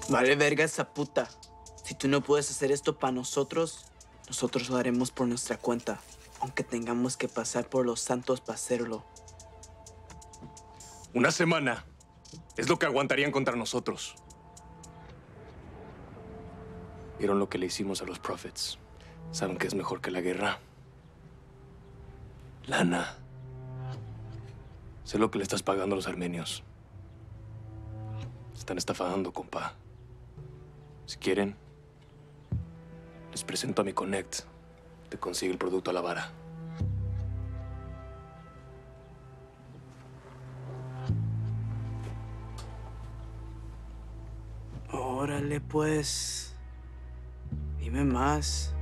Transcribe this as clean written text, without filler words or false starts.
Vale verga esa puta. Si tú no puedes hacer esto para nosotros, nosotros lo haremos por nuestra cuenta, aunque tengamos que pasar por los santos para hacerlo. Una semana es lo que aguantarían contra nosotros. Vieron lo que le hicimos a los Prophets. Saben que es mejor que la guerra. Lana. Sé lo que le estás pagando a los armenios. Se están estafando, compa. Si quieren, les presento a mi Connect. Te consigue el producto a la vara. Órale, pues. Dime más.